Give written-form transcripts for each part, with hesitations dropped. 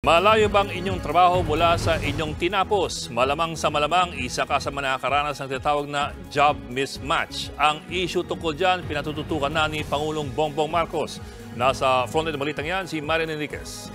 Malayo bang inyong trabaho mula sa inyong tinapos? Malamang sa malamang, isa ka sa nakakaranas ng tinatawag na job mismatch. Ang issue tungkol dyan, pinatututukan na ni Pangulong Bongbong Marcos. Nasa frontline ng balitang yan, si Marian Enriquez.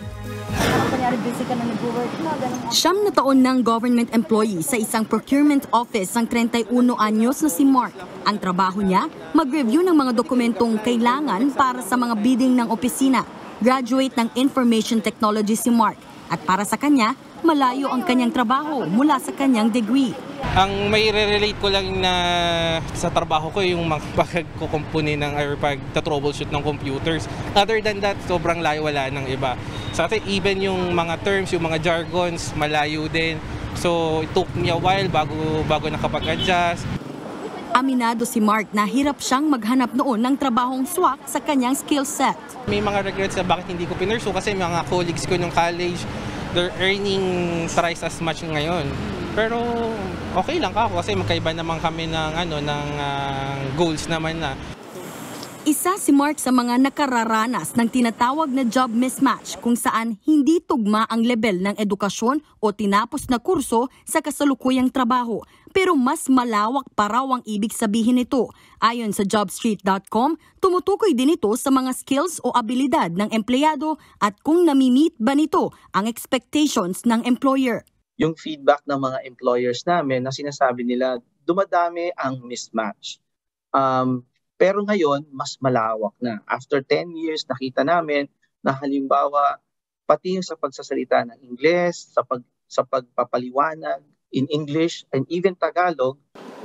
7 na taon ng government employee sa isang procurement office ang 31 anyos na si Mark. Ang trabaho niya, mag-review ng mga dokumentong kailangan para sa mga bidding ng opisina. Graduate ng Information Technology si Mark at para sa kanya, malayo ang kanyang trabaho mula sa kanyang degree. Ang may relate ko lang na sa trabaho ko yung pagkukumpuni ng or pag-troubleshoot ng computers. Other than that, sobrang layo, wala ng iba. Sa atin, even yung mga terms, yung mga jargons, malayo din. So it took me a while bago nakapag-adjust. Aminado si Mark na hirap siyang maghanap noon ng trabahong swak sa kanyang skill set. May mga regrets na bakit hindi ko pinursu kasi mga colleagues ko nung college, they're earning thrice as much ngayon. Pero okay lang ako kasi magkaiba naman kami ng goals naman na. Isa si Mark sa mga nakararanas ng tinatawag na job mismatch kung saan hindi tugma ang level ng edukasyon o tinapos na kurso sa kasalukuyang trabaho. Pero mas malawak pa raw ang ibig sabihin nito. Ayon sa jobstreet.com, tumutukoy din ito sa mga skills o abilidad ng empleyado at kung nami-meet ba nito ang expectations ng employer. Yung feedback ng mga employers namin na sinasabi nila dumadami ang mismatch. Pero ngayon, mas malawak na. After 10 years, nakita namin na halimbawa, pati sa pagsasalita ng Ingles, sa pagpapaliwanag in English and even Tagalog.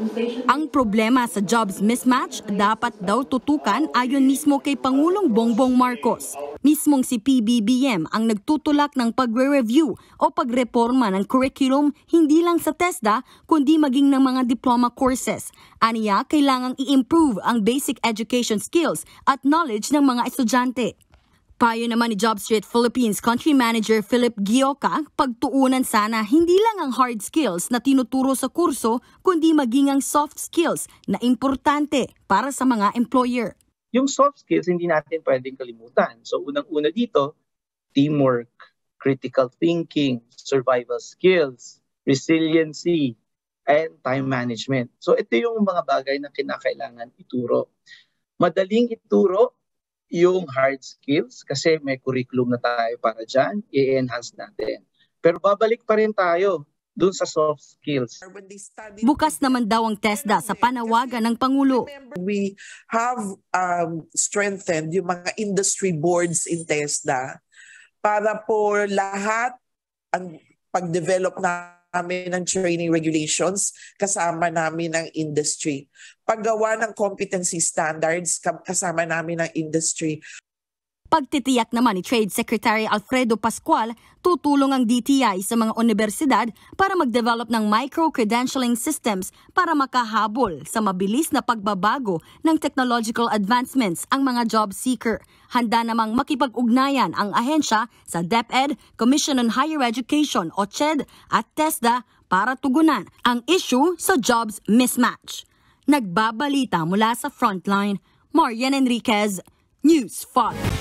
Ang problema sa jobs mismatch dapat daw tutukan ayon mismo kay Pangulong Bongbong Marcos. Mismong si PBBM ang nagtutulak ng pagre-review o pagreporma ng curriculum hindi lang sa TESDA kundi maging ng mga diploma courses. Aniya, kailangang i-improve ang basic education skills at knowledge ng mga estudyante. Payo naman ni JobStreet Philippines Country Manager Philip Gioca, pagtuunan sana hindi lang ang hard skills na tinuturo sa kurso, kundi maging ang soft skills na importante para sa mga employer. Yung soft skills hindi natin pwedeng kalimutan. So unang-una dito, teamwork, critical thinking, survival skills, resiliency, and time management. So ito yung mga bagay na kinakailangan ituro. Madaling ituro yung hard skills kasi may curriculum na tayo para dyan, i-enhance natin. Pero babalik pa rin tayo dun sa soft skills. Bukas naman daw ang TESDA sa panawagan ng Pangulo. We have strengthened yung mga industry boards in TESDA para po lahat ang pag-develop namin ng training regulations, kasama namin ang industry. Paggawa ng competency standards, kasama namin ang industry. Pagtitiyak naman ni Trade Secretary Alfredo Pascual, tutulong ang DTI sa mga universidad para mag-develop ng micro-credentialing systems para makahabol sa mabilis na pagbabago ng technological advancements ang mga job seeker. Handa namang makipag-ugnayan ang ahensya sa DepEd, Commission on Higher Education o CHED at TESDA para tugunan ang issue sa jobs mismatch. Nagbabalita mula sa Frontline, Marian Enriquez, News 5.